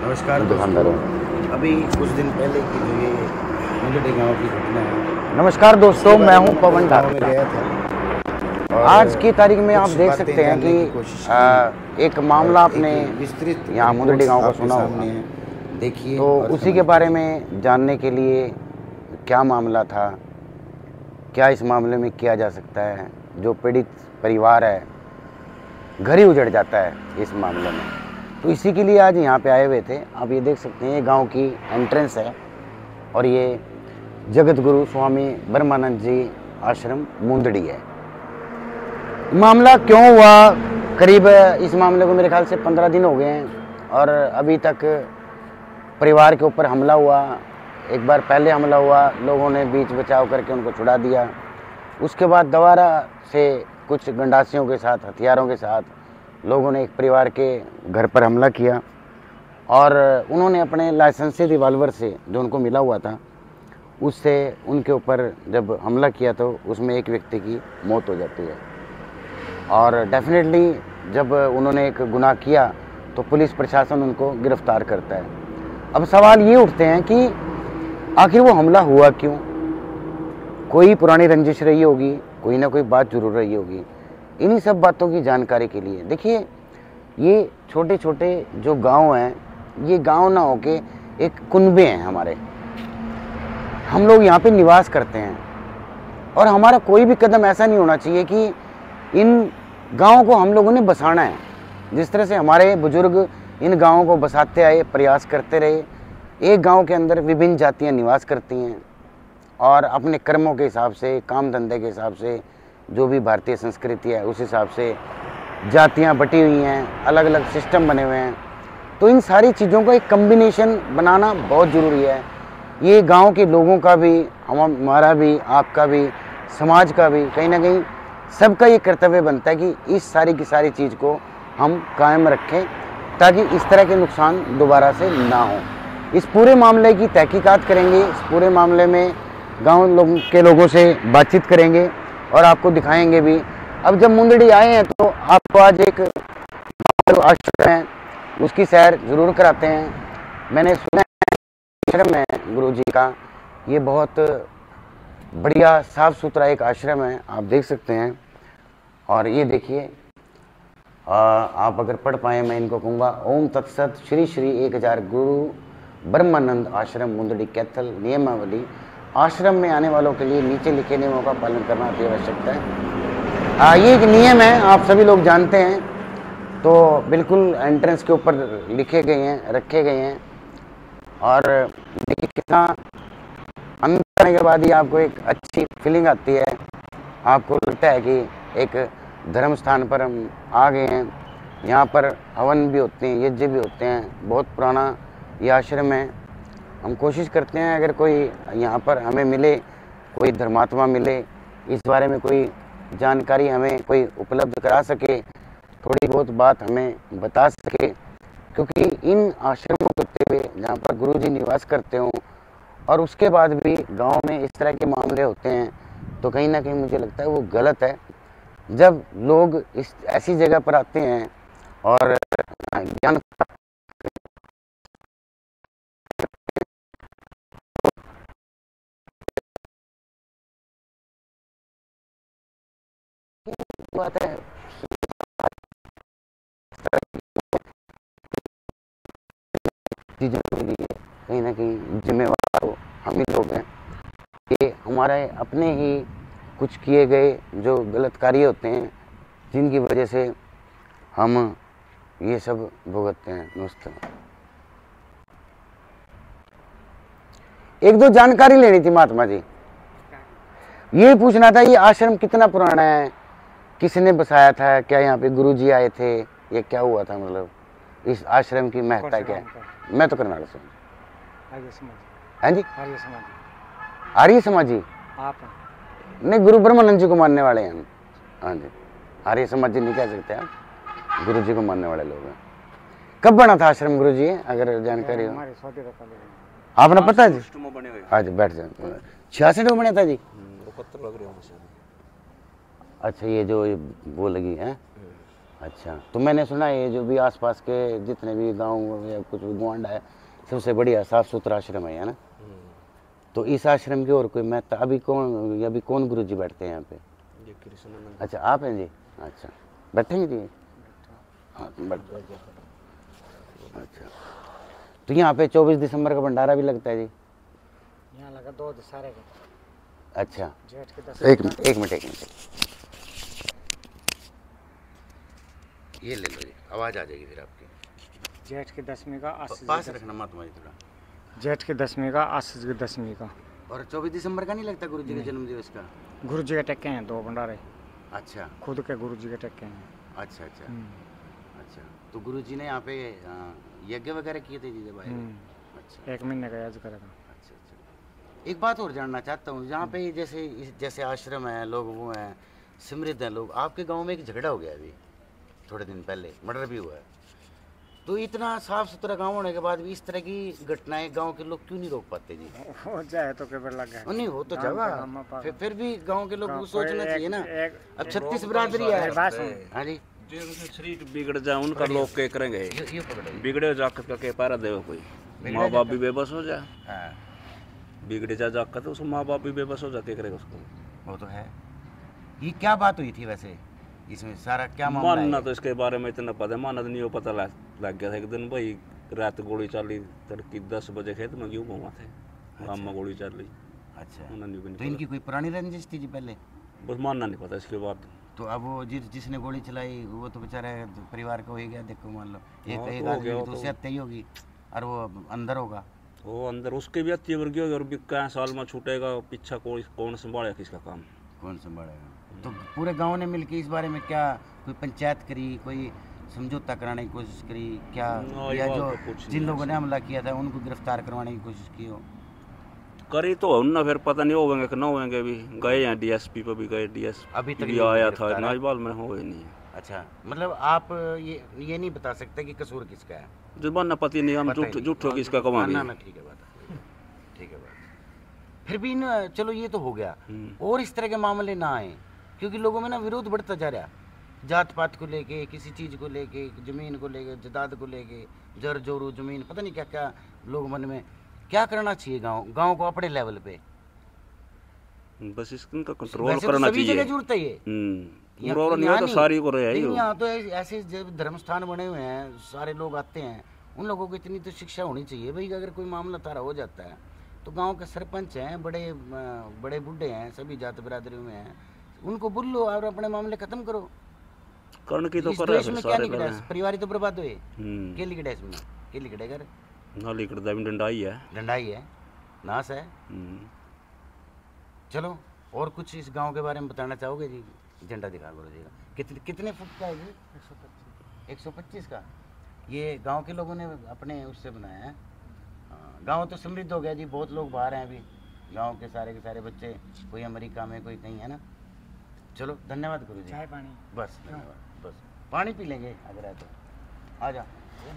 नमस्कार दुकानदार दोस्तों। अभी कुछ दिन पहले की जो ये मुंदड़ी गांव की घटना है। नमस्कार दोस्तों, मैं हूं पवन गांव में ठाकुर। गया था और आज की तारीख में आप कुछ देख बातें सकते हैं जानने की कोशिश की कि एक मामला और आपने एक विस्तृत यहाँ मुंदड़ी रिपोर्ट्स गांव का आपके सुना सामने होगा, है, देखिए तो और उसी के कमेंट बारे कीजिए। में जानने के लिए क्या मामला था, क्या इस मामले में किया जा सकता है। जो पीड़ित परिवार है, घर ही उजड़ जाता है इस मामले में, तो इसी के लिए आज यहाँ पे आए हुए थे। आप ये देख सकते हैं, ये गांव की एंट्रेंस है और ये जगत गुरु स्वामी ब्रह्मानंद जी आश्रम मुंदड़ी है। मामला क्यों हुआ, करीब इस मामले को मेरे ख्याल से 15 दिन हो गए हैं और अभी तक परिवार के ऊपर हमला हुआ। एक बार पहले हमला हुआ, लोगों ने बीच बचाव करके उनको छुड़ा दिया। उसके बाद दोबारा से कुछ गंडासियों के साथ, हथियारों के साथ लोगों ने एक परिवार के घर पर हमला किया और उन्होंने अपने लाइसेंसी रिवाल्वर से, जो उनको मिला हुआ था, उससे उनके ऊपर जब हमला किया तो उसमें एक व्यक्ति की मौत हो जाती है। और डेफिनेटली जब उन्होंने एक गुनाह किया तो पुलिस प्रशासन उनको गिरफ्तार करता है। अब सवाल ये उठते हैं कि आखिर वो हमला हुआ क्यों। कोई पुरानी रंजिश रही होगी, कोई ना कोई बात जरूर रही होगी। इन्हीं सब बातों की जानकारी के लिए देखिए, ये छोटे छोटे जो गांव हैं, ये गांव ना होके एक कुनबे हैं हमारे। हम लोग यहाँ पे निवास करते हैं और हमारा कोई भी कदम ऐसा नहीं होना चाहिए कि इन गांवों को हम लोगों ने बसाना है। जिस तरह से हमारे बुजुर्ग इन गांवों को बसाते आए, प्रयास करते रहे। एक गांव के अंदर विभिन्न जातियां निवास करती हैं और अपने कर्मों के हिसाब से, काम धंधे के हिसाब से, जो भी भारतीय संस्कृति है उस हिसाब से जातियां बटी हुई हैं, अलग अलग सिस्टम बने हुए हैं। तो इन सारी चीज़ों का एक कम्बिनेशन बनाना बहुत ज़रूरी है। ये गांव के लोगों का भी, हमारा भी, आपका भी, समाज का भी, कहीं ना कहीं सबका ये कर्तव्य बनता है कि इस सारी की सारी चीज़ को हम कायम रखें ताकि इस तरह के नुकसान दोबारा से ना हो। इस पूरे मामले की तहकीकात करेंगे, इस पूरे मामले में गांव के लोगों से बातचीत करेंगे और आपको दिखाएंगे भी। अब जब मुंदड़ी आए हैं तो आपको आज एक आश्रम है उसकी सैर ज़रूर कराते हैं। मैंने सुना है आश्रम है गुरु जी का, ये बहुत बढ़िया साफ़ सुथरा एक आश्रम है, आप देख सकते हैं। और ये देखिए, आप अगर पढ़ पाए, मैं इनको कहूँगा, ओम तत्सत श्री श्री 1000 गुरु ब्रह्मानंद आश्रम मुंदड़ी कैथल नियमावली। आश्रम में आने वालों के लिए नीचे लिखे नियमों का पालन करना अति आवश्यकता है। ये एक नियम है, आप सभी लोग जानते हैं, तो बिल्कुल एंट्रेंस के ऊपर लिखे गए हैं, रखे गए हैं। और देखिए कितना अंदर करने के बाद ही आपको एक अच्छी फीलिंग आती है। आपको लगता है कि एक धर्म स्थान पर हम आ गए हैं। यहाँ पर हवन भी होते हैं, यज्ञ भी होते हैं। बहुत पुराना ये आश्रम है। हम कोशिश करते हैं अगर कोई यहाँ पर हमें मिले, कोई धर्मात्मा मिले, इस बारे में कोई जानकारी हमें कोई उपलब्ध करा सके, थोड़ी बहुत बात हमें बता सके। क्योंकि इन आश्रमों को होते हुए जहाँ पर गुरु जी निवास करते हों और उसके बाद भी गांव में इस तरह के मामले होते हैं, तो कहीं ना कहीं मुझे लगता है वो गलत है। जब लोग इस ऐसी जगह पर आते हैं और ज्ञान बात है, चीज़ों के लिए कहीं ना कहीं जिम्मेवार तो हम ही लोग हैं। कि हमारे अपने ही कुछ किए गए जो गलत कार्य होते हैं, जिनकी वजह से हम ये सब भुगतते हैं। दोस्तों, एक दो जानकारी लेनी थी महात्मा जी। ये पूछना था, ये आश्रम कितना पुराना है, किसने बसाया था, क्या यहाँ पे गुरु जी आए थे, ये क्या हुआ था, मतलब इस आश्रम की महत्ता क्या है? मैं तो करनाल से हूँ। हाँ जी, आर्य समाजी। आप नहीं, गुरु ब्रह्मानंद जी को मानने वाले हैं हम। हाँ जी, आर्य समाजी नहीं कह सकते आप, गुरु जी को मानने वाले लोग हैं। कब बना था आश्रम गुरु जी, अगर जानकारी हो? आपने पता है जी? आज बैठ जाए। 66 में बना था जी। अच्छा, ये जो वो लगी है, अच्छा, तो मैंने सुना है ये जो भी आसपास के जितने भी गांव या कुछ भी गोंडा है, सबसे बढ़िया साफ सुथरा आश्रम है ना। तो इस आश्रम की और कोई महत्ता अभी कौन गुरु जी बैठते हैं यहाँ पे? ये कृष्णानंद। अच्छा, आप हैं जी। अच्छा, बैठेंगे जी। हाँ, बैठ। अच्छा, तो यहाँ पे 24 दिसंबर का भंडारा भी लगता है जी? यहाँ लगा 2 दशहरे का। अच्छा, जेठ के 10 एक मिनट। ये ले लो जी, आवाज़ आ जाएगी फिर आपकी। जेठ की 10वीं का पास रखना माँ तुम्हारी थोड़ा। जेठ की 10वीं का आशीष की 10वीं का। और 24 दिसंबर का नहीं लगता गुरु जी के जन्म दिवस का? गुरु जी के टक्के हैं 2 भंडारे, अच्छा खुद के गुरु जी के टक्के हैं। अच्छा अच्छा अच्छा। तो गुरु जी ने यहाँ पे यज्ञ वगैरह किए थे जी जब आए? अच्छा 1 महीने का याद करेगा। अच्छा अच्छा। एक बात और जानना चाहता हूँ, यहाँ पे जैसे आश्रम है, लोग वो हैं, समृद्ध हैं लोग, आपके गांव में एक झगड़ा हो गया अभी थोड़े दिन पहले, मर्डर भी हुआ है, तो इतना साफ सुथरा गांव होने के बाद भी इस तरह की घटनाएं गांव के लोग क्यों नहीं रोक पाते जी? हो जाए तो केवल लगा है। नहीं हो तो जगह फिर भी गांव के लोगों को सोचना चाहिए ना। अब 36 तो बिरादरी है। हाँ जी, जिनके शरीर बिगड़ जाए उनका लोग क्या करेंगे? ये पकड़ो। बिगड़े जाकर का क्या पारा देव कोई? माँ बाप भी बेबस हो जाए, हाँ बिगड़े जा जाकर तो उसको माँ बाप भी बेबस हो जाते, करेगा उसको? वो तो है। ये क्या बात हुई थी वैसे, इसमें सारा क्या मामला मानना है? तो इसके बारे में इतना पता है, माना तो नहीं हो, पता लग गया था एक दिन भाई रात गोली चली, तड़की 10 बजे खेत में क्यों घूमा थे, गाँव में गोली चली। अच्छा, मानना नहीं तो इनकी कोई पुरानी रंजिश थी जी पहले? बस मानना नहीं पता इसके बाद। तो अब वो जिसने गोली चलाई वो तो बेचारा परिवार का हो ही गया। देखो मान लो एक हाँ, एक तो हो आदमी गया, की वो तो तो। उससे हत्या ही होगी और वो अंदर होगा। वो अंदर उसके भी हत्या वर्गी होगी, और भी क्या साल में छूटेगा पीछा, कौन संभालेगा किसका काम? कौन संभालेगा? तो पूरे गांव ने मिलकर इस बारे में क्या कोई पंचायत करी, कोई समझौता कराने की कोशिश करी क्या? ना, ये या बात जो तो कुछ नहीं जिन है लोगों ने हमला किया था उनको गिरफ्तार करवाने की कोशिश की हो? करी तो ना, फिर पता नहीं होंगे कि ना होंगे। भी गए हैं डीएसपी पर भी गए, डीएसपी अभी तक भी नहीं आया था, गिरफ्तार है? नाजबाल में हो ही नहीं। अच्छा, मतलब आप ये नहीं बता सकते कि कसूर किसका है? जुबान ना पति नहीं, हम पता ही नहीं। झूठो किसका कमा ना ना, ठीक है बात, ठीक है बात। फिर भी ना, चलो ये तो हो गया, और इस तरह के मामले ना आए, क्योंकि लोगों में ना विरोध बढ़ता जा रहा, जात पात को लेके, किसी चीज़ को लेके, ज़मीन को लेके, जदाद को लेके, जर जोरू ज़मीन, पता नहीं क्या क्या लोग मन में। क्या करना चाहिए गांव को अपने लेवल पे? बस इसका कंट्रोल वैसे तो करना सभी चाहिए। जगह जरूरत है ये। पूरा नहीं तो सारी को रहे लेकिन यहाँ तो ऐसे जब धर्म स्थान बने हुए हैं, सारे लोग आते हैं, उन लोगों को इतनी तो शिक्षा होनी चाहिए भाई। अगर कोई मामला तारा हो जाता है तो गांव के सरपंच हैं, बड़े बूढ़े हैं, सभी जात बिरादरी में हैं, उनको बुलो और अपने मामले खत्म करो। कर्ण की तो इस कर रहे देश हैं में क्या सारे निकला? परिवार ही तो बर्बाद हुए। हम्म, के लिखड़ा इसमें? के लिखड़े कर नाली कर दावी डंडा ही है। डंडाई है, नाश है। चलो, और कुछ इस गांव के बारे में बताना चाहोगे जी? झंडा दिखा गुरु जी का। कितने फुट का है जी? 125 का। ये गांव के लोगों ने अपने उससे बनाया है। गांव तो समृद्ध हो गया जी, बहुत लोग बाहर हैं अभी, गांव के सारे बच्चे, कोई अमेरिका में, कोई कहीं, है ना। चलो, धन्यवाद गुरु जी। चाय पानी बस धन्यवाद, बस पानी पी लेंगे अगर है तो। आ जा,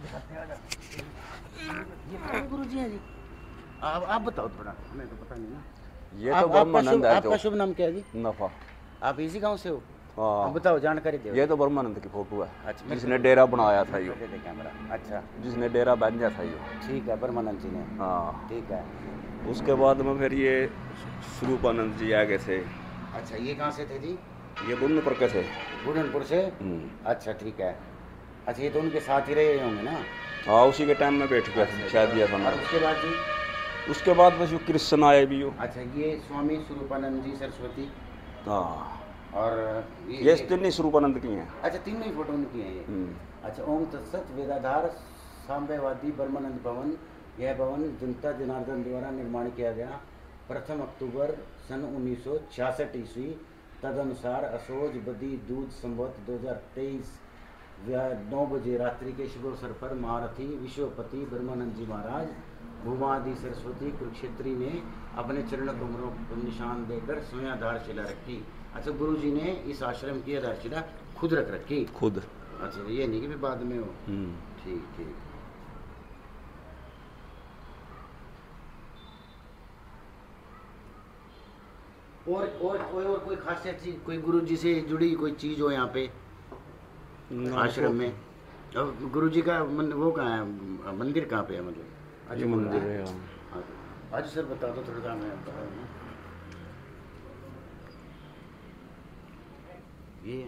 ये कौन गुरु जी हैं जी? आप बताओ थोड़ा, हमें तो पता नहीं ना। ये तो ब्रह्मानंद है। आपका शुभ नाम क्या है जी? नफा। आप इसी गांव से हो? हाँ, आप बताओ, जानकारी दो। ये तो ब्रह्मानंद की फोटो है। अच्छा, जिसने डेरा बनाया था यो, दे दे कैमरा। अच्छा, जिसने डेरा बांधा था यो। ठीक है, ब्रह्मानंद जी ने। हाँ, ठीक है। उसके बाद में फिर ये स्वरूपानंद जी आगे थे। अच्छा, ये कहाँ से थे जी? ये बुनपुर के थे। बुढ़नपुर से? अच्छा, ठीक है। अच्छा, ये तो उनके साथ ही रहे होंगे ना? हाँ, उसी के टाइम में बैठ गया था शायद ये बना। और उसके बाद जी? उसके बाद बस यो कृष्ण आए भी यो। अच्छा, ये स्वामी स्वरूपानंद जी, सरस्वती, हाँ, और ये तीन स्वरूपानंद की हैं। अच्छा, तीनों ही फोटो उनकी हैं ये। अच्छा, ओम तत्सत वेदाधार सांबेवादी ब्रह्मानंद भवन। यह भवन जनता जनार्दन द्वारा निर्माण किया गया 1 अक्टूबर सन 1966 ईस्वी। तदनुसार असोज बदी दूध संवत 2023 9 बजे रात्रि के शुभ अवसर पर महारथी विश्वपति ब्रह्मानंद जी महाराज, भूमादि सरस्वती कुरुक्षेत्री ने अपने चरण कमरों पर निशान देकर स्वयं आधारशिला रखी। अच्छा, गुरु जी ने इस आश्रम की आधारशिला खुद रख रखी? खुद। अच्छा, ये नहीं कि भी बाद में हो। ठीक ठीक। और कोई खासियत चीज, कोई गुरु जी से जुड़ी कोई चीज हो यहाँ पे? आश्रम में। और गुरु जी का वो कहाँ है, मंदिर कहाँ पे है मतलब? ये मंदिर है। हाँ, आज सर बता दो थोड़ा सा, मैं बता रहा हूँ ये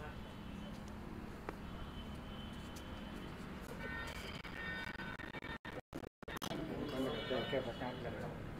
के बता कर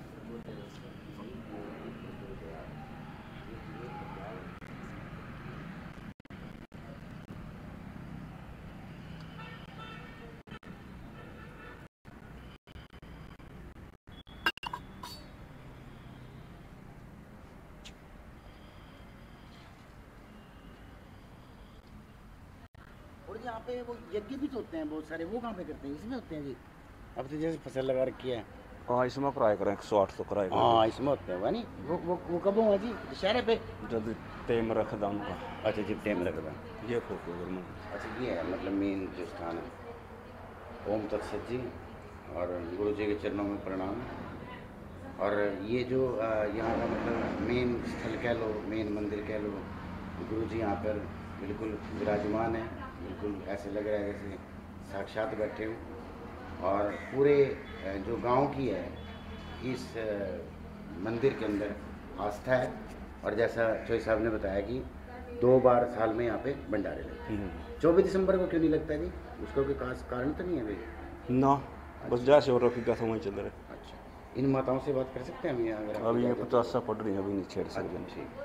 और यहाँ पे वो यज्ञ भी तो होते हैं बहुत सारे, वो कहाँ पे करते हैं? इसमें होते हैं जी? अब तो जैसे फसल लगा रखी है। हाँ इसमें कराया करें 108 तो कराया करें। हाँ इसमें होते हैं, नहीं वो कब हुआ जी? दशहरे पे? जब टेम रख दा उनका। अच्छा जी, टाइम लगता। ये फोटो अगर मैं अच्छा ये है मतलब मेन जो स्थान है। ओम तत्सत जी, और गुरु जी के चरणों में प्रणाम। और ये जो यहाँ का मतलब मेन स्थल कह लो, मेन मंदिर कह लो, गुरु जी यहाँ पर बिल्कुल विराजमान है। बिल्कुल ऐसे लग रहा है जैसे साक्षात बैठे हों। और पूरे जो गांव की है इस मंदिर के अंदर आस्था है। और जैसा चोई साहब ने बताया कि 2 बार साल में यहाँ पे भंडारे लगते हैं। 24 दिसंबर को क्यों नहीं लगता जी? उसका कोई खास कारण तो नहीं है भाई? ना बस जैसे और रखी का समय चल रहा है। अच्छा, इन माताओं से बात कर सकते हैं हम यहाँ अगर आपको अभी ये इजाज़त हो? 50 पढ़ रही है, अभी नहीं छेड़ सकते। अच्छा, ठीक।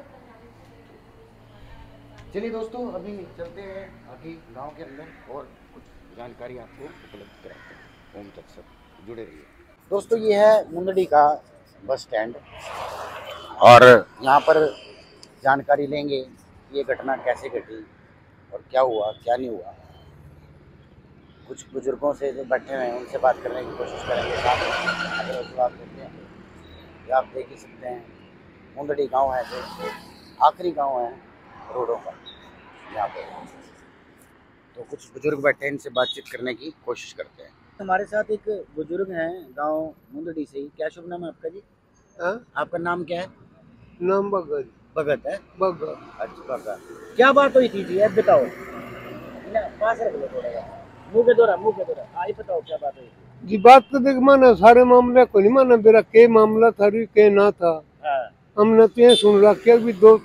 चलिए दोस्तों, अभी चलते हैं आगे गांव के अंदर और कुछ जानकारी आपको उपलब्ध कराते हैं। ओम तत्सत, जुड़े रहिए दोस्तों। ये है मुंदड़ी का बस स्टैंड, और यहाँ पर जानकारी लेंगे ये घटना कैसे घटी और क्या हुआ क्या नहीं हुआ। कुछ बुजुर्गों से जो बैठे हुए हैं उनसे बात करने की कोशिश करेंगे, साथ में अगर वो जवाब देते हैं तो आप देख ही सकते हैं। मुंदड़ी गांव है जो आखिरी गांव है रोडों का यहाँ पे। तो कुछ बुजुर्ग बैठे हैं, इनसे बातचीत करने की कोशिश करते हैं। हमारे साथ एक बुजुर्ग हैं गांव मुंदड़ी से ही। क्या शुभ नाम है आपका जी? आपका नाम क्या है? नाम भगत। भगत है? भगत। अच्छा भगत। क्या बात हुई थी जी, अब बताओ ना, पास रख लो थोड़ा सा, मुंह के दौरा ये बताओ क्या बात हुई थी? जी बात तो देख माना सारे मामले को नहीं माना, मेरा के मामला था के ना था। हाँ। हमने तो ये सुन रखा भी 2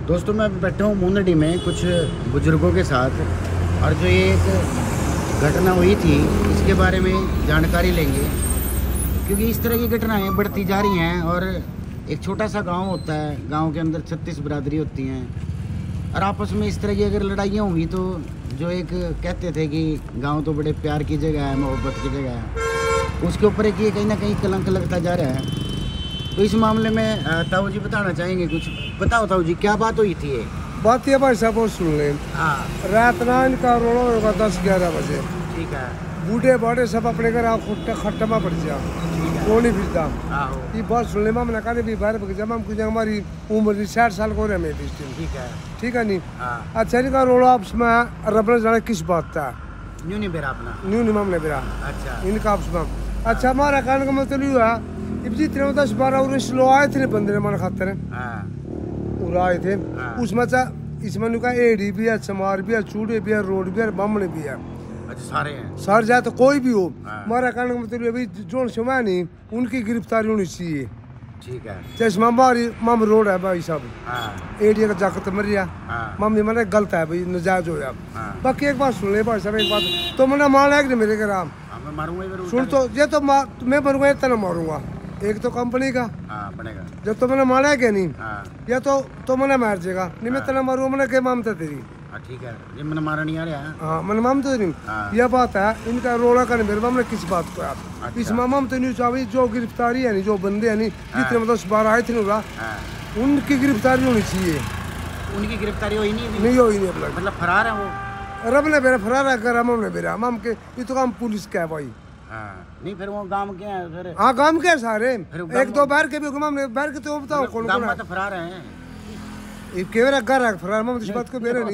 दोस्तों मैं बैठा हूँ मुंदड़ी में कुछ बुजुर्गों के साथ, और जो ये एक घटना हुई थी इसके बारे में जानकारी लेंगे, क्योंकि इस तरह की घटनाएं बढ़ती जा रही हैं। और एक छोटा सा गांव होता है, गांव के अंदर 36 बिरादरी होती हैं, और आपस में इस तरह की अगर लड़ाइयाँ होंगी तो जो एक कहते थे कि गांव तो बड़े प्यार की जगह है, मोहब्बत की जगह है, उसके ऊपर एक ये कहीं ना कहीं कलंक लगता जा रहा है। तो इस मामले में ताऊ जी बताना चाहेंगे कुछ? बताओ ताऊ जी, क्या बात हुई थी ये? बात ये भाई साहब सुन ले। हाँ रात ना इनका रोना होगा 10-11 बजे। ठीक है। बूढ़े बाड़े सब अपने घर खट्टा पड़ जा, वो नहीं फिरता। ये बात सुन ले, मैंने कहा भी बाहर जब हम कुछ हमारी उम्र 60 साल को रहे मैं। ठीक है। ठीक है नहीं। अच्छा इनका रोना आपस में रब ने जाने किस बात था, न्यू नहीं बेरा अपना, न्यू नहीं मामले बेरा। अच्छा इनका आपस में अच्छा हमारा कहने का मतलब ये हुआ जितने 10-12 उन्नीस लोग आए थे बंदे मन खातर आए थे, उसमें इसमें का एडी भी है, चमार भी है, चूड़े भी है, रोड भी है, बामणे भी है। अच्छा सारे हैं, सर जाए तो कोई भी हो। हमारा कहने का मतलब अभी जो समय नहीं उनकी गिरफ्तारी होनी चाहिए। ठीक है। जैसे माम रोड है भाई साहब, एडी का जाकर मर गया, मम्मी मैंने गलत है भाई, नजायज हो गया। बाकी एक बात सुन ले भाई साहब, एक बात तो मैंने माना है कि मेरे घर मैं मारूंगा, सुन तो ये तो मैं बनूंगा इतना मारूंगा, एक तो कंपनी का बनेगा जब तो मैंने माना है क्या नहीं, या तो मैंने मार जाएगा नहीं, मैं तना मारूंगा, मैंने क्या मामता तेरी। ठीक है, ये मैंने मारा नहीं आ रहा है। हाँ मैंने मामता नहीं, यह बात है इनका रोड़ा करने मेरे मामले किस बात को आप इस माम तो नहीं चाहिए, जो गिरफ्तारी है नहीं, जो बंदे है नहीं जितने मतलब 12 आए थे ना उनकी गिरफ्तारी होनी चाहिए। उनकी गिरफ्तारी हुई नहीं हुई नहीं मतलब फरार है वो, रब ने मेरा फरार है कर हमने मेरा माम के, ये तो काम पुलिस का है भाई। नहीं फिर वो गांव के हैं फिर? हाँ गांव के सारे, एक दो बाहर के भी बाहर के तो बताओ कौन गांव में तो फरार हैं, ये केवरा घर है फरार माम, इस बात को बेरे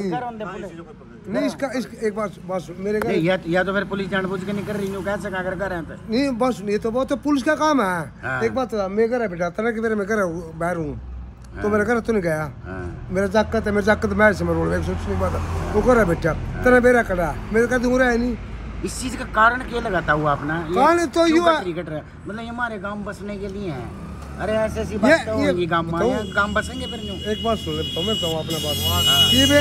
नहीं इसका एक बात मेरे घर या तो फिर पुलिस जानबूझ के नहीं कर रही, कह सका अगर कर रहे हैं नहीं बस ये तो बहुत पुलिस का काम है। एक बात मैं घर है बेटा, तरह की मैं घर बाहर हूँ तो मेरा घर तो नहीं गया, मेरा जाकत है, मेरा जाकत मैं से रोड में सोचने की बात है, वो कर रहा बेटा तेरा मेरा कड़ा मेरे का दूर है नहीं। इस चीज का कारण क्या लगाता हुआ अपना? कारण तो यू है मतलब ये हमारे गांव बसने के लिए है। अरे ऐसे ऐसी बात तो होगी गांव में, गांव बसेंगे फिर न्यू। एक बात सुन ले तो मैं कहूँ अपना बात ये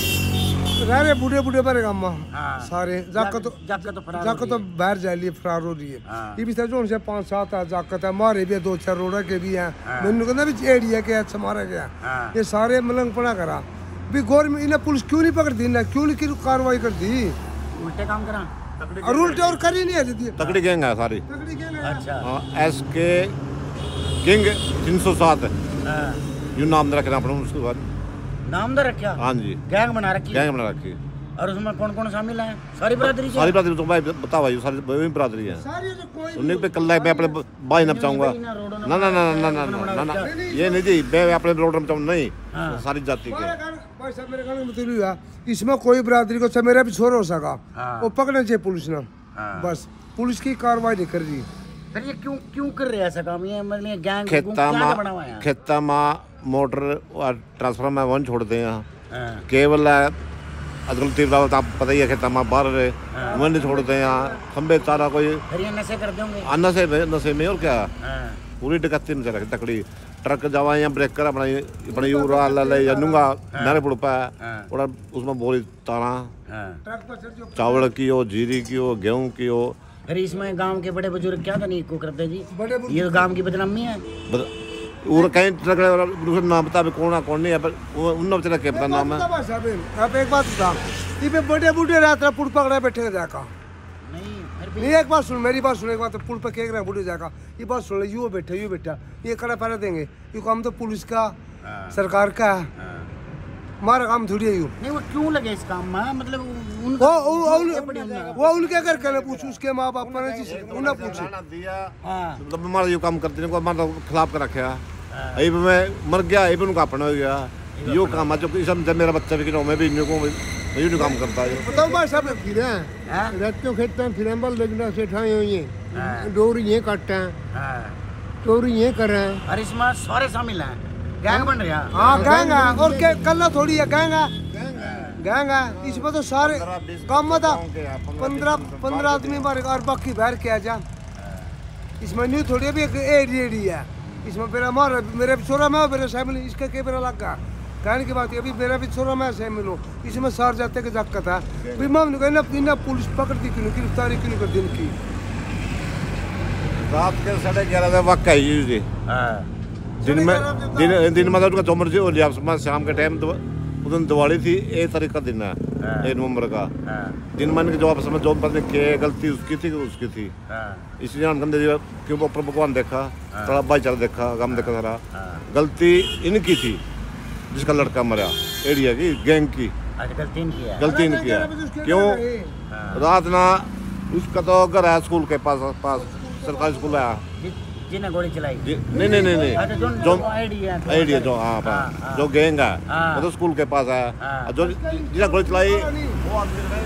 बे रहे बूढ़े पर गांव में सारे जाकर तो बाहर जा लिए फरार हो रही है। ये भी जो उनसे 5-7 जाकत है, मारे भी 2-4 रोड़ा के भी हैं, मैंने कहना भी एरिया के अच्छा मारा गया, ये सारे मलंग पड़ा करा भी गवर्नमेंट इन्हें पुलिस क्यों नहीं पकड़ दी ना, क्यों नहीं कार्रवाई कर दी, उल्टे काम करा और उल्टे और कर ही नहीं है। तकड़ी गैंग है सारी। अच्छा SK किंग 307 यू नाम रखना अपना, उसके बाद नाम दे रखा। हाँ जी, गैंग बना रखी, गैंग बना रखी। और उसमें कौन कौन शामिल है? सारी बिरादरी तो भाई बता भाई, सारी बिरादरी है। उन्हीं पे कल मैं अपने भाई ना बचाऊंगा, ना ना ना ना ना ना ना ये नहीं जी, मैं अपने रोड में बचाऊंगा नहीं, सारी जाति के। भाई साहब मेरे कहने का मतलब है इसमें कोई बिरादरी को मेरा भी छोर हो सका, वो पकड़ना चाहिए पुलिस ने, बस पुलिस की कार्रवाई नहीं कर रही। फिर ये क्यों कर रहे हैं ऐसा काम? ये मतलब गैंग खेता में मोटर और ट्रांसफार्मर वन छोड़ते हैं केवल अजकल तीव्र आप पता ही है, खेता में बाहर वन नहीं छोड़ते हैं, खंबे तारा कोई नशे करते होंगे, नशे में और क्या पूरी डकैती में चला तकड़ी ट्रक जावा या ब्रेकर अपना यूरा ले जानूंगा नारे पुड़पा और उसमें बोरी तारा चावल की हो, जीरी की हो, गेहूं की हो। फिर इसमें गांव के बड़े बुजुर्ग क्या नहीं को करते जी, ये तो गांव की बदनामी है। और कहीं ट्रक नाम बता कौन है कौन नहीं है, उन बेचारा क्या पता नाम है। आप एक बात बता, ये बड़े बूढ़े रात पुल पकड़ा बैठे जाकर नहीं, एक बात सुन मेरी बात सुन, एक बात पुल पर केक रहा बूढ़े जाकर, ये बात सुन ले, यू बैठा ये कड़ा पैरा देंगे, ये काम तो पुलिस का सरकार का है, हमारा काम थोड़ी है। नहीं वो क्यों लगे इस काम में, मतलब वो उनके घर के पूछ, उसके माँ बाप ने उन्हें पूछे मतलब हमारा यो काम करते हमारा खिलाफ कर रखे यही पे मैं मर गया, यही पे उनका अपना हो गया, यो काम है जो जब मेरा बच्चा भी मैं भी यू काम करता है। बताओ भाई साहब फिर रहते खेतते हैं, फिर बल देखना से ठाए हुई है, डोरी ये काटते हैं, चोरी ये कर रहे हैं, और इसमें सारे शामिल हैं, गैंग बन रहा। हाँ गैंग है, और क्या कल थोड़ी है, गैंग है इसमें तो सारे काम में था 15 आदमी मारे और बाकी बाहर क्या जा, इसमें न्यू थोड़ी भी एक एडी है, इसमें मेरा छोरा में मेरे फैमिली इसका क्या मेरा लगा कहने की बात है अभी मेरा भी छोरा मैं से मिलो इसमें सार जाते की दिक्कत है भी मामले कहना बिना पुलिस पकड़ती क्यों गिरफ्तारी क्यों नहीं कर दिन की रात के 11:30 बजे वक्त है जी दिन में तो उनका जो मर्जी हो लिया शाम के टाइम उस दिन दिवाली थी 1 तारीख का दिन है 1 नवंबर का दिन में जो आपस में जो पता नहीं गलती उसकी थी कि उसकी थी इसलिए हम क्यों ऊपर भगवान देखा थोड़ा भाईचारा देखा गम देखा सारा गलती इनकी थी जिसका लड़का मरा एरिया की गैंग की गलती इनकी है क्यों रात ना उसका तो घर है स्कूल के पास सरकारी स्कूल है जिन्हें गोली चलाई नहीं जो आइडिया जो हाँ जो गैंग है वो तो स्कूल के पास है जो जिन्हें गोली चलाई वो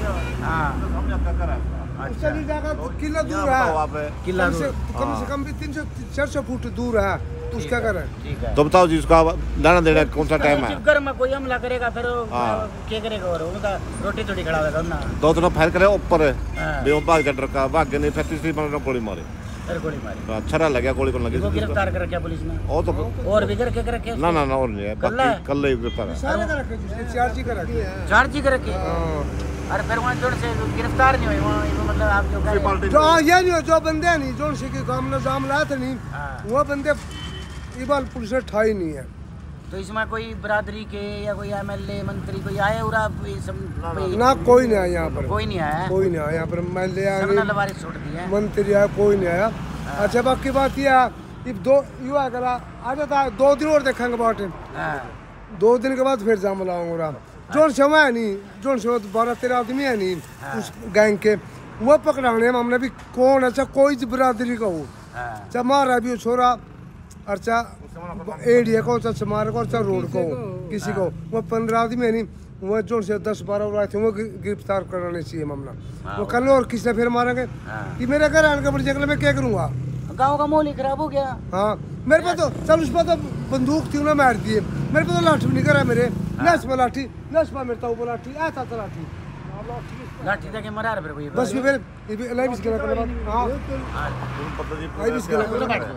किला दूर है किला कम से कम भी 300-400 फुट दूर है तो उसका घर है तो बताओ जी उसका लेना देना कौन सा टाइम है घर में कोई हमला करेगा फिर क्या करेगा और उनका रोटी थोड़ी खड़ा होगा ना 2 फायर करे ऊपर वो भाग जा डर का भाग नहीं फिर तीसरी बार गोली मारी फिर गोली मारी अच्छा लगा गोली को लगी इसको गिरफ्तार कर रखा पुलिस ने वो तो और भी करके रखे ना और नहीं है बाकी कल ही गिरफ्तार है सारे का रखे जिसने चार्ज कर रखे अरे फिर वहाँ जोड़ से गिरफ्तार नहीं हुई वहाँ मतलब आप जो करें जो ये नहीं जो बंदे नहीं जोड़ से के काम नजाम लाया था नहीं वो बंदे ये बार पुलिस ने ठाई नहीं है तो इसमें कोई बिरादरी के या कोई एमएलए मंत्री कोई आए उरा ना कोई नहीं आया यहाँ पर कोई नहीं आया यहाँ पर एमएलए आया लवारिस छोड़ दी है मंत्री आया कोई नहीं आया अच्छा बाकी बात ये है 2 युवा करा आ जाता 2 दिन और देखेंगे बाटे 2 दिन के बाद फिर जाम लाऊंगा जोन समय है नहीं जोन से 12-13 आदमी है नहीं उस गैंग के वो पकड़ाने में हमने भी कौन अच्छा कोई बिरादरी का हो चाहे मारा भी छोरा अच्छा एरिया को चाहे मार को चाहे रोड को किसी को वो 15 आदमी है नहीं वो जोन से 10-12 आए थे वो गिरफ्तार कराने चाहिए मामला वो कल और किसने फिर मारेंगे कि मेरे घर आने का बड़ी जंगल में क्या करूँगा गाँव का माहौल ही खराब हो गया हाँ मेरे पास तो चल उस पर तो बंदूक थी उन्हें मार दिए मेरे पास तो लाठी नहीं करा मेरे नस में लाठी नस में मेरे तो लाठी ऐसा था लाठी लाठी तक मरा फिर कोई बस फिर ये भी लाइव इसके लगा हां लाइव इसके लगा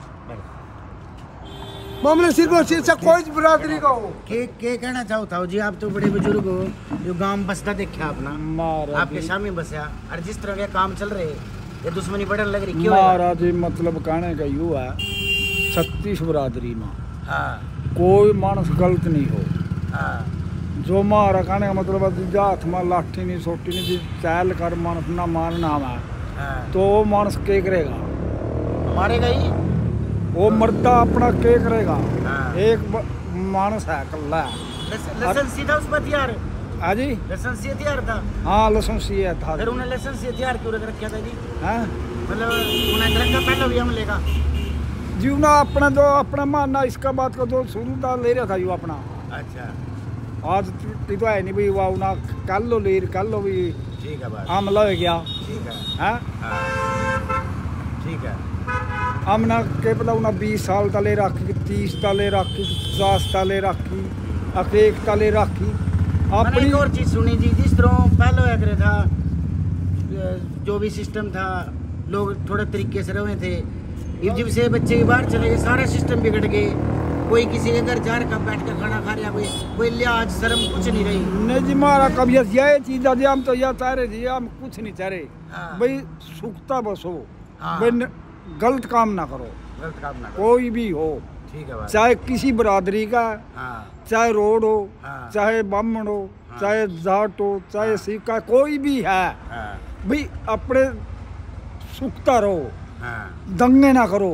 मामले सिर्फ अच्छा कोई बिरादरी का हो के कहना चाहता हो जी आप तो बड़े बुजुर्ग हो जो गांव बसता देखा अपना आपके सामने बसया और जिस तरह के काम चल रहे ये दुश्मनी बढ़ने लग रही क्यों महाराज मतलब कहने का यू है 36 बिरादरी में कोई मानस गलत नहीं हो जो मारा कहने का मतलब हाथ में लाठी नहीं सोटी नहीं चैल कर मानस ना मारना है तो वो मानस के करेगा मारेगा ही वो मर्दा अपना के करेगा एक मानस है कल्ला लाइसेंस था उस पर हथियार हाँ जी लाइसेंस हथियार था हाँ लाइसेंस था फिर उन्हें लाइसेंस हथियार क्यों रख रखा था जी हैं मतलब उन्हें रखा पहले भी हम लेगा जी उन्हें अपना जो अपना मानना इसका बात का जो शुरू था ले रहा था यू अपना अच्छा आज तो है नहीं भाई वाह ना कल लो भी ठीक है हमला हो गया ठीक है ठीक है हमने के पता उन्हें 20 साल तले रखी 30 तले रखी 50 तले रखी 1 तले रखी अपनी और चीज़ सुनी जी जिस तरह पहले होया करे था जो भी सिस्टम था लोग थोड़े तरीके से रहे थे जब से बच्चे बाहर चले गए सारा सिस्टम बिगड़ गए कोई किसी के घर जा रहा बैठ कर खाना खा रहा कोई लिहाज शर्म कुछ नहीं रही नहीं जी मारा कभी ये चीज़ हम तो यह चाह रहे जी हम कुछ नहीं चाह रहे भाई सुखता बस हो भाई गलत काम ना करो कोई भी हो ठीक है चाहे किसी बिरादरी का चाहे रोड हो चाहे ब्राह्मण हो चाहे जाट हो चाहे सिख का कोई भी है भाई अपने सुखता रहो दंगे ना करो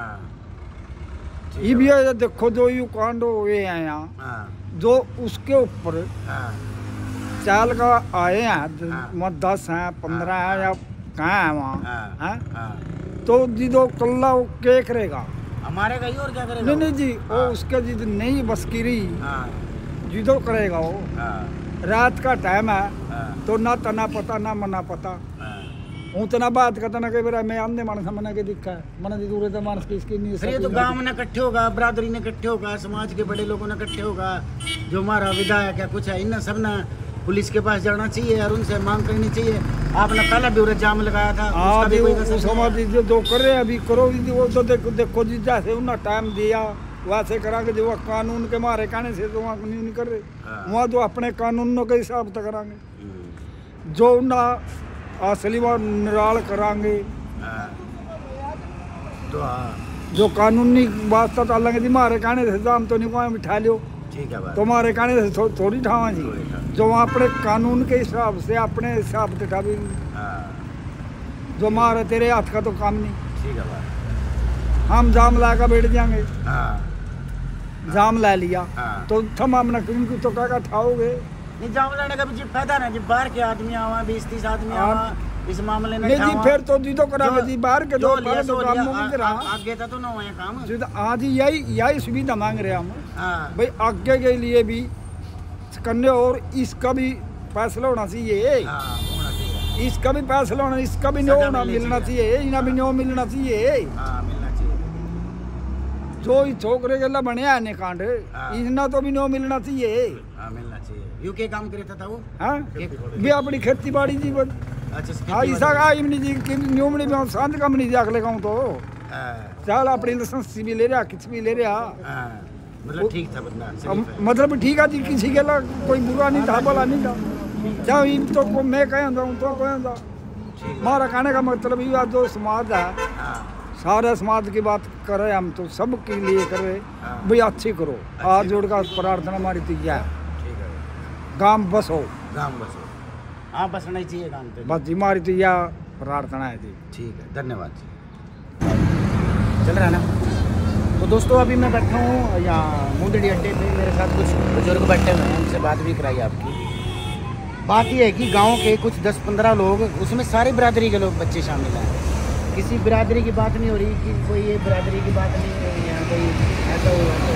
ये भी है देखो जो यू कांड हुए हैं यहाँ जो उसके ऊपर चाल का आए हैं 10 हैं 15 हैं या कहाँ है वहाँ हैं तो जी दो कल्ला वो क्या करेगा हमारे का ही और क्या करेगा नहीं जी वो उसके जिद नहीं बस की रही जिदो करेगा वो रात का टाइम है तो ना तना पता ना मना पता उतना बात करता ना कई बार मैं आमने मानस मना के दिखा है मना जी दूर मानस की इसकी नहीं ये तो गांव में इकट्ठे होगा बिरादरी ने इकट्ठे होगा समाज के बड़े लोगों ने इकट्ठे होगा जो हमारा विधायक है कुछ है इन सब ने पुलिस के पास जाना चाहिए और उनसे मांग करनी चाहिए आपने पहला भी जाम लगाया था हाँ जो कर रहे हैं अभी करो वो तो देखो जी जैसे उन्हें टाइम दिया वैसे करांगे जो वह कानून के मारे कहने से तो वहाँ नहीं कर रहे, वहाँ तो अपने कानूनों के हिसाब से करांगे जो ना असली वो निराल करांगे। तो जो कानूनी बात तो अलग थी, मारे कहने से दाम तो नहीं को बिठा लियो, ठीक है बात। तुम्हारे कहने से थोड़ी ठावा जी, जो वहाँ अपने कानून के हिसाब से अपने हिसाब से ठावी, जो मारे तेरे हाथ का तो काम नहीं। ठीक है बात। हम जाम लाकर बैठ जाएंगे, जाम ला लिया तो थम अपना क्योंकि तो क्या ठाओगे नहीं, जाम लाने का भी जी फायदा ना जी, बाहर के आदमी आवा 20-30 आदमी आवा इस मामले में नहीं जी, फिर तो जी तो करा जी बाहर के जो तो तो काम मांग रहा आगे तो ना हुए काम जी, तो आज यही सुविधा मांग रहे हम भाई, आगे के लिए भी करने और इसका भी फैसला होना चाहिए, इसका भी फैसला होना, इसका भी न्यो होना मिलना चाहिए, इना भी न्यो मिलना चाहिए। जो ही छोकरे के बने आने कांड इतना तो भी न्यो मिलना चाहिए, मिलना चाहिए। यूके काम करता था वो, हाँ भी अपनी खेती बाड़ी जी बस। अच्छा हाँ ऐसा का इमनी जी कि न्योमनी में शांत कम नहीं जाके लेगा तो चल अपनी लाइसेंस भी ले रहा, किस भी ले रहा, मतलब ठीक था बंदा, मतलब ठीक है जी, किसी के ला कोई बुरा नहीं था, भला नहीं था, चाहे इन तो मैं कह तो कहता हमारा कहने का मतलब ये जो समाज है सारे समाज की बात कर रहे हम तो सब के लिए कर रहे भाई, अच्छी करो, हाथ जोड़ का प्रार्थना हमारी तो यह है, गांव बसो, गांव बसो, हाँ बसना ही चाहिए गांव पे, बस जी हमारी तो यह प्रार्थना है जी। ठीक है, धन्यवाद जी। चल रहा है ना। तो दोस्तों अभी मैं बैठा हूँ यहाँ मुंदड़ी अड्डे पे, मेरे साथ कुछ बुजुर्ग बैठे हुए हैं, उनसे बात भी कराई आपकी। बात यह है कि गांव के कुछ 10-15 लोग, उसमें सारी बिरादरी के लोग बच्चे शामिल हैं, किसी बिरादरी की बात नहीं हो रही कि कोई ये बिरादरी की बात नहीं हो रही है, कोई ऐसा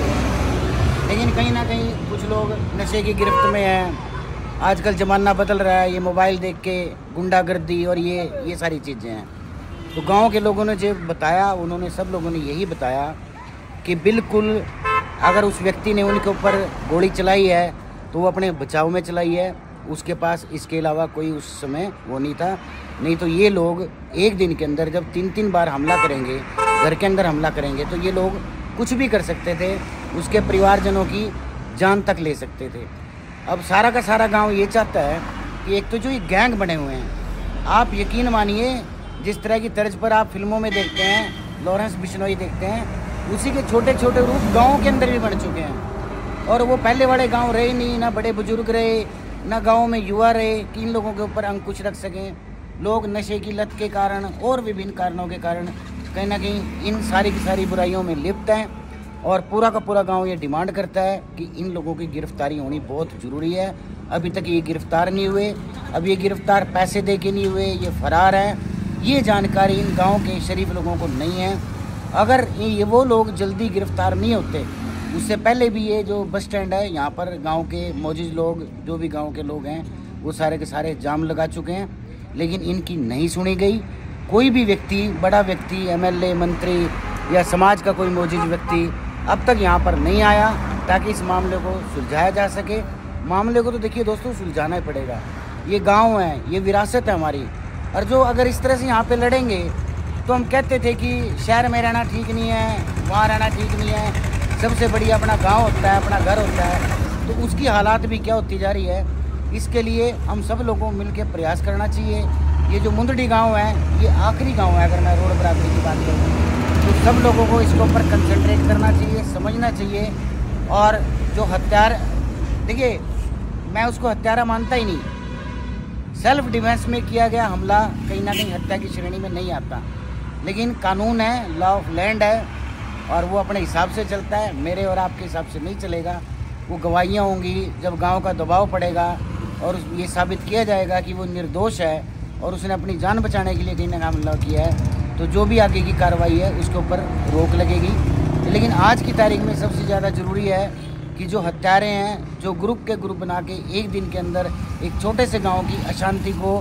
हो, लेकिन कहीं ना कहीं कुछ लोग नशे की गिरफ्त में हैं। आजकल ज़माना बदल रहा है, ये मोबाइल देख के गुंडागर्दी और ये सारी चीज़ें हैं। तो गांव के लोगों ने जो बताया, उन्होंने सब लोगों ने यही बताया कि बिल्कुल अगर उस व्यक्ति ने उनके ऊपर गोली चलाई है तो वो अपने बचाव में चलाई है, उसके पास इसके अलावा कोई उस समय वो नहीं था। नहीं तो ये लोग एक दिन के अंदर जब 3-3 बार हमला करेंगे, घर के अंदर हमला करेंगे, तो ये लोग कुछ भी कर सकते थे, उसके परिवारजनों की जान तक ले सकते थे। अब सारा का सारा गांव ये चाहता है कि एक तो जो ये गैंग बने हुए हैं, आप यकीन मानिए जिस तरह की तर्ज पर आप फिल्मों में देखते हैं, लॉरेंस बिश्नोई देखते हैं, उसी के छोटे छोटे रूप गाँव के अंदर भी बन चुके हैं। और वो पहले वाले गाँव रहे नहीं, ना बड़े बुजुर्ग रहे, ना गाँव में युवा रहे कि इन लोगों के ऊपर अंकुश रख सकें। लोग नशे की लत के कारण और विभिन्न कारणों के कारण कहीं ना कहीं इन सारी की सारी बुराइयों में लिप्त हैं, और पूरा का पूरा गांव ये डिमांड करता है कि इन लोगों की गिरफ्तारी होनी बहुत ज़रूरी है। अभी तक ये गिरफ्तार नहीं हुए, अब ये गिरफ्तार पैसे दे के नहीं हुए, ये फरार हैं। ये जानकारी इन गांव के शरीफ लोगों को नहीं है। अगर ये वो लोग जल्दी गिरफ्तार नहीं होते, उससे पहले भी ये जो बस स्टैंड है यहाँ पर गाँव के मौजूद लोग, जो भी गाँव के लोग हैं, वो सारे के सारे जाम लगा चुके हैं, लेकिन इनकी नहीं सुनी गई। कोई भी व्यक्ति, बड़ा व्यक्ति, एमएलए, मंत्री या समाज का कोई मौजूद व्यक्ति अब तक यहाँ पर नहीं आया ताकि इस मामले को सुलझाया जा सके। मामले को तो देखिए दोस्तों सुलझाना ही पड़ेगा, ये गांव है, ये विरासत है हमारी। और जो अगर इस तरह से यहाँ पे लड़ेंगे तो हम कहते थे कि शहर में रहना ठीक नहीं है, वहाँ रहना ठीक नहीं है, सबसे बढ़िया अपना गाँव होता है, अपना घर होता है। तो उसकी हालात भी क्या होती जा रही है, इसके लिए हम सब लोगों को मिलकर प्रयास करना चाहिए। ये जो मुंदड़ी गांव है, ये आखिरी गांव है अगर मैं रोड बराबरी की बात करूँ तो सब लोगों को इसके ऊपर कंसंट्रेट करना चाहिए, समझना चाहिए। और जो हत्यार, देखिए मैं उसको हत्यारा मानता ही नहीं, सेल्फ डिफेंस में किया गया हमला कहीं ना कहीं हत्या की श्रेणी में नहीं आता, लेकिन कानून है, लॉ ऑफ लैंड है, और वो अपने हिसाब से चलता है, मेरे और आपके हिसाब से नहीं चलेगा। वो गवाहियाँ होंगी, जब गांव का दबाव पड़ेगा और ये साबित किया जाएगा कि वो निर्दोष है और उसने अपनी जान बचाने के लिए कहीं ना कहीं हमला किया है, तो जो भी आगे की कार्रवाई है उसके ऊपर रोक लगेगी। लेकिन आज की तारीख में सबसे ज़्यादा ज़रूरी है कि जो हत्यारे हैं, जो ग्रुप के ग्रुप बना के एक दिन के अंदर एक छोटे से गांव की अशांति को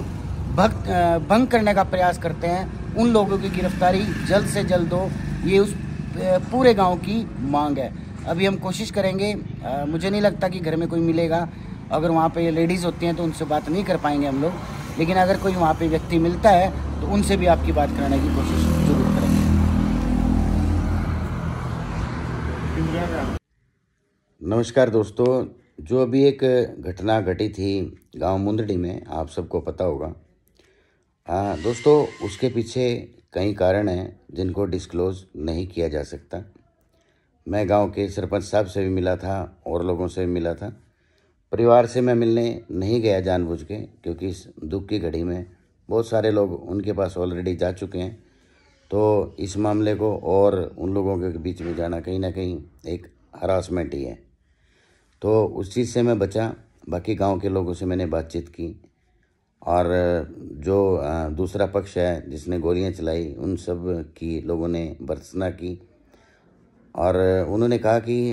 भंग करने का प्रयास करते हैं, उन लोगों की गिरफ्तारी जल्द से जल्द हो, ये उस पूरे गांव की मांग है। अभी हम कोशिश करेंगे, मुझे नहीं लगता कि घर में कोई मिलेगा, अगर वहाँ पे लेडीज़ होती हैं तो उनसे बात नहीं कर पाएंगे हम लोग, लेकिन अगर कोई वहाँ पे व्यक्ति मिलता है तो उनसे भी आपकी बात कराने की कोशिश जरूर करेंगे। नमस्कार दोस्तों, जो अभी एक घटना घटी थी गांव मुंदड़ी में, आप सबको पता होगा। दोस्तों, उसके पीछे कई कारण हैं जिनको डिस्क्लोज़ नहीं किया जा सकता। मैं गांव के सरपंच साहब से भी मिला था और लोगों से भी मिला था। परिवार से मैं मिलने नहीं गया जानबूझ के, क्योंकि इस दुख की घड़ी में बहुत सारे लोग उनके पास ऑलरेडी जा चुके हैं। तो इस मामले को और उन लोगों के बीच में जाना कहीं ना कहीं एक हरासमेंट ही है। तो उस चीज़ से मैं बचा। बाकी गांव के लोगों से मैंने बातचीत की, और जो दूसरा पक्ष है जिसने गोलियां चलाई, उन सब की लोगों ने भर्त्सना की, और उन्होंने कहा कि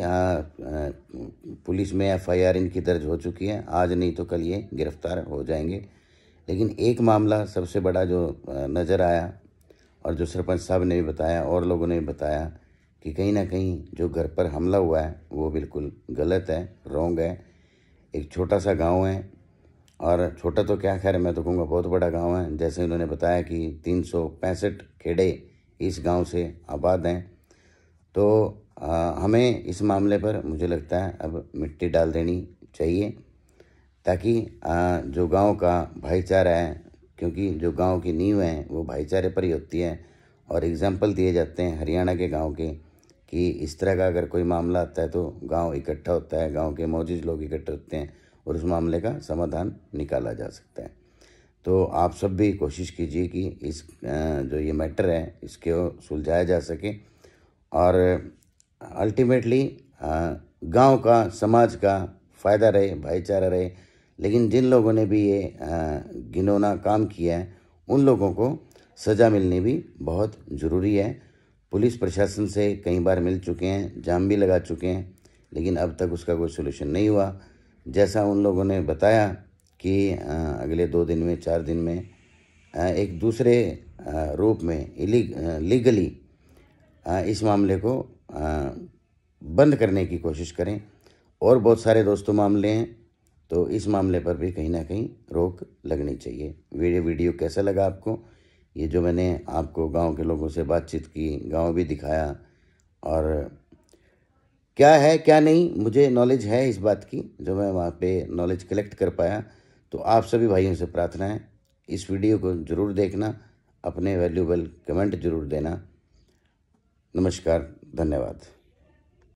पुलिस में FIR इनकी दर्ज हो चुकी है, आज नहीं तो कल ये गिरफ्तार हो जाएंगे। लेकिन एक मामला सबसे बड़ा जो नज़र आया, और जो सरपंच साहब ने भी बताया और लोगों ने भी बताया, कि कहीं ना कहीं जो घर पर हमला हुआ है वो बिल्कुल गलत है, रॉन्ग है। एक छोटा सा गांव है, और छोटा तो क्या, खैर मैं तो कहूँगा बहुत बड़ा गांव है। जैसे उन्होंने बताया कि 365 खेड़े इस गांव से आबाद हैं। तो हमें इस मामले पर मुझे लगता है अब मिट्टी डाल देनी चाहिए, ताकि जो गांव का भाईचारा है, क्योंकि जो गांव की नींव है वो भाईचारे पर ही होती है। और एग्जाम्पल दिए जाते हैं हरियाणा के गांव के, कि इस तरह का अगर कोई मामला आता है तो गांव इकट्ठा होता है, गांव के मौजूद लोग इकट्ठे होते हैं और उस मामले का समाधान निकाला जा सकता है। तो आप सब भी कोशिश कीजिए कि इस जो ये मैटर है इसके सुलझाया जा सके, और अल्टीमेटली गांव का, समाज का फ़ायदा रहे, भाईचारा रहे। लेकिन जिन लोगों ने भी ये घिनौना काम किया है, उन लोगों को सज़ा मिलनी भी बहुत ज़रूरी है। पुलिस प्रशासन से कई बार मिल चुके हैं, जाम भी लगा चुके हैं, लेकिन अब तक उसका कोई सोल्यूशन नहीं हुआ। जैसा उन लोगों ने बताया कि अगले 2 दिन में, 4 दिन में एक दूसरे रूप में लीगली इस मामले को बंद करने की कोशिश करें। और बहुत सारे दोस्तों मामले हैं, तो इस मामले पर भी कहीं ना कहीं रोक लगनी चाहिए। वीडियो कैसा लगा आपको? ये जो मैंने आपको गांव के लोगों से बातचीत की, गांव भी दिखाया, और क्या है क्या नहीं, मुझे नॉलेज है इस बात की, जो मैं वहाँ पे नॉलेज कलेक्ट कर पाया। तो आप सभी भाइयों से प्रार्थना है, इस वीडियो को ज़रूर देखना, अपने वैल्यूएबल कमेंट ज़रूर देना। नमस्कार, धन्यवाद।